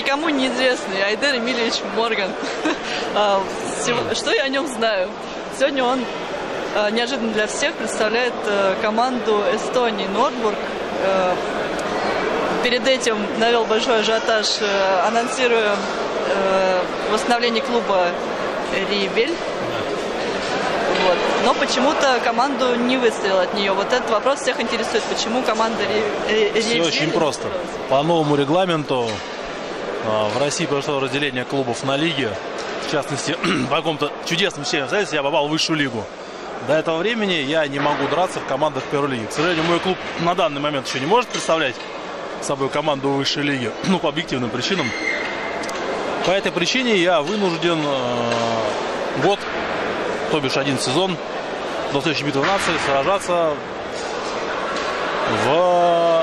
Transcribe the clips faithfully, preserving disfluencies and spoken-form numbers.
никому неизвестный Айдар Эмильевич Морган. Что я о нем знаю? Сегодня он неожиданно для всех представляет команду Эстонии Нордбург. Перед этим навел большой ажиотаж, анонсируя восстановление клуба Ривель. Вот. Но почему-то команду не выстрелил от нее. Вот этот вопрос всех интересует. Почему команда Ривель? Все очень просто. По новому регламенту в России прошло разделение клубов на лиги. В частности, по какому-то чудесному стечению обстоятельств я попал в высшую лигу. До этого времени я не могу драться в командах первой лиги. К сожалению, мой клуб на данный момент еще не может представлять собой команду высшей лиги. Ну, по объективным причинам. По этой причине я вынужден э, год, то бишь один сезон, до следующей битвы нации сражаться в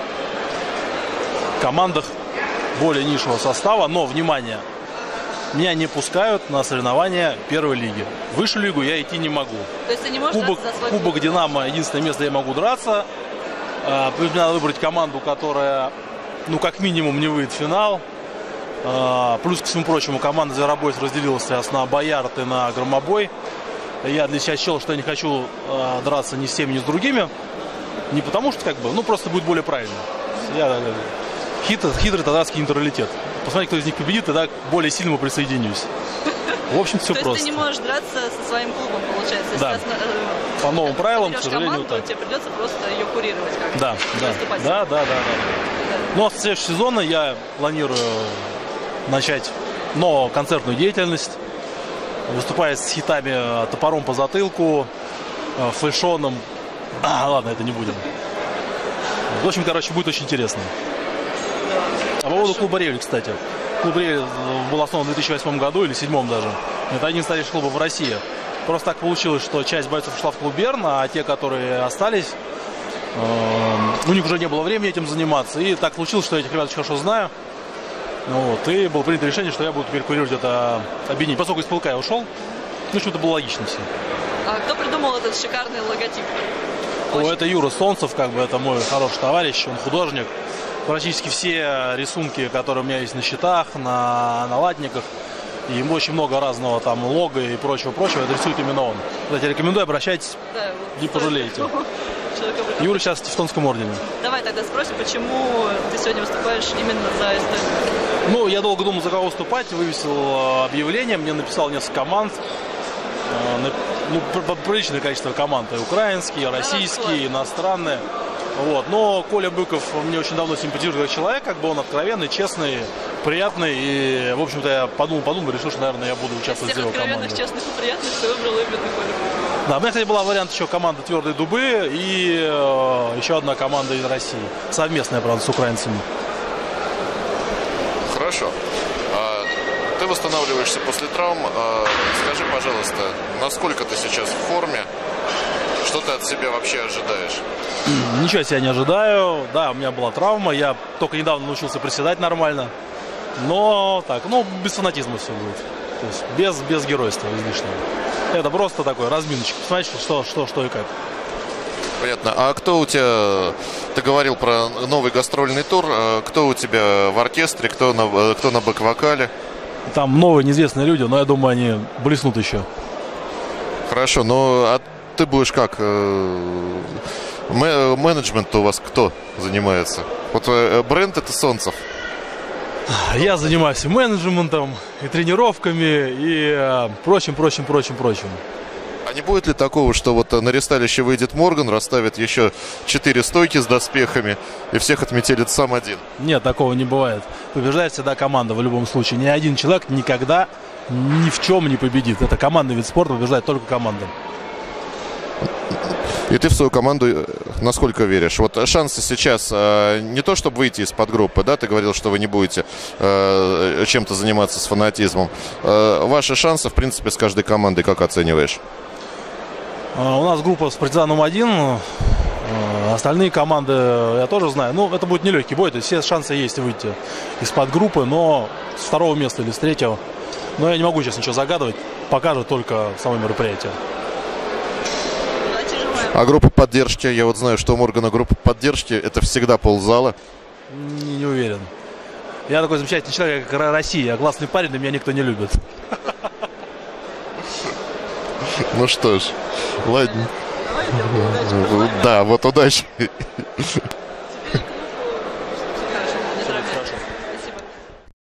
командах более низшего состава. Но, внимание, меня не пускают на соревнования первой лиги. В высшую лигу я идти не могу. То есть ты не можешь Кубок, драться за свой Кубок клуб? Динамо, единственное место, где я могу драться. Э, мне надо выбрать команду, которая, ну, как минимум, не выйдет в финал. Плюс, ко всему прочему, команда «Зверобойс» разделилась на «Боярд» и на «Громобой». Я для себя счел, что я не хочу э, драться ни с теми, ни с другими. Не потому что, как бы, ну, просто будет более правильно. Я, э, хитрый, хитрый татарский нейтралитет. Посмотрите, кто из них победит, тогда более сильному присоединюсь. В общем, все просто. То есть ты не можешь драться со своим клубом, получается? Да. Если ты, по новым правилам, к сожалению, сожалению, команду, так. тебе придется просто ее курировать как-то. Да, да, да, да, да, да. Но с следующего сезона я планирую начать новую концертную деятельность, выступая с хитами «Топором по затылку», «Фэшоном». А, ладно, это не будем. В общем, короче, будет очень интересно. А по поводу клуба «Ревель», кстати. Клуб «Ревель» был основан в две тысячи восьмом году, или две тысячи седьмом даже. Это один из старейших клубов в России. Просто так получилось, что часть бойцов ушла в клуб «Берн», а те, которые остались, у них уже не было времени этим заниматься. И так получилось, что я этих ребят очень хорошо знаю. Вот, и было принято решение, что я буду теперь курировать это объединение. Поскольку из ПЛК я ушел, ну, что-то было логично все. А кто придумал этот шикарный логотип? О, это Юра Солнцев, как бы, это мой хороший товарищ, он художник. Практически все рисунки, которые у меня есть на щитах, на, на латниках, и очень много разного там лого и прочего-прочего, это рисует именно он. Кстати, рекомендую, обращайтесь, да, вот не пожалеете. Юра сейчас в Тевтонском ордене. Давай тогда спросим, почему ты сегодня выступаешь именно за Эстонию? Ну, я долго думал, за кого выступать, вывесил объявление, мне написал несколько команд, ну, приличное количество команд, и украинские, и российские, и иностранные. Вот. Но Коля Быков мне очень давно симпатизирует как человек, как бы он откровенный, честный, приятный, и, в общем-то, я подумал, подумал, решил, что, наверное, я буду участвовать в его команде. Из всех откровенных, честных и приятных ты выбрал именно Коля Быков. Да, у меня, кстати, была вариант еще команда «Твердые дубы» и э, еще одна команда из России. Совместная, правда, с украинцами. Хорошо. А, ты восстанавливаешься после травм. А, скажи, пожалуйста, насколько ты сейчас в форме? Что ты от себя вообще ожидаешь? Ничего я себя не ожидаю. Да, у меня была травма. Я только недавно научился приседать нормально. Но так, ну, без фанатизма все будет. То есть без, без геройства излишнего. Это просто такой разминочек. Посмотрите, что, что, что и как. Понятно. А кто у тебя... Ты говорил про новый гастрольный тур. Кто у тебя в оркестре, кто на, кто на бэк-вокале? Там новые неизвестные люди, но я думаю, они блеснут еще. Хорошо, но а ты будешь как? Менеджмент у вас кто занимается? Вот бренд это Солнцев. Я занимаюсь и менеджментом, и тренировками, и прочим, прочим, прочим, прочим. А не будет ли такого, что вот на ресталище выйдет Морган, расставит еще четыре стойки с доспехами, и всех отметелит сам один? Нет, такого не бывает. Побеждает всегда команда в любом случае. Ни один человек никогда ни в чем не победит. Это командный вид спорта, побеждает только команда. И ты в свою команду насколько веришь? Вот шансы сейчас э, не то, чтобы выйти из-под группы, да, ты говорил, что вы не будете э, чем-то заниматься с фанатизмом. Э, ваши шансы, в принципе, с каждой командой как оцениваешь? У нас группа с партизаном один, остальные команды я тоже знаю. Ну, это будет нелегкий бой, то есть все шансы есть выйти из-под группы, но с второго места или с третьего. Но я не могу сейчас ничего загадывать, покажет только само мероприятие. А группа поддержки, я вот знаю, что у Моргана группа поддержки это всегда ползала. Не, не уверен. Я такой замечательный человек, как Россия, а классный парень, и меня никто не любит. Ну что ж, ладно. Да, вот удачи.